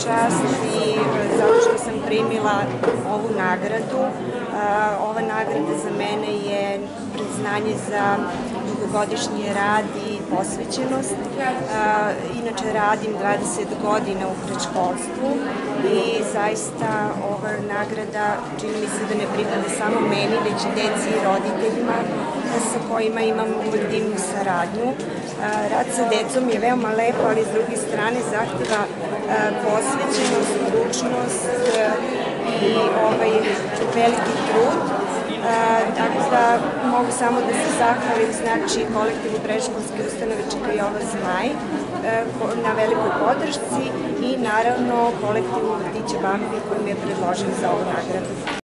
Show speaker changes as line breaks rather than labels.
čast i zato što sam primila ovu nagradu. Ova nagrada za mene je priznanje za dugogodišnji rad i posvećenost. Inače radim 20 godina u predškolstvu i zaista ova nagrada čini mi se da ne pripada samo meni, već i deci i roditeljima sa kojima imam divnu saradnju. Rad sa decom je veoma lepo, ali s druge strane zahteva posvećenost, stručnost i veliki trud. Tako da mogu samo da se zahvalim kolektivu predškolske ustanove Čika Jova Zmaj na velikoj podršci i naravno kolektivu vrtića Bambi koji me je predložen za ovu nagradu.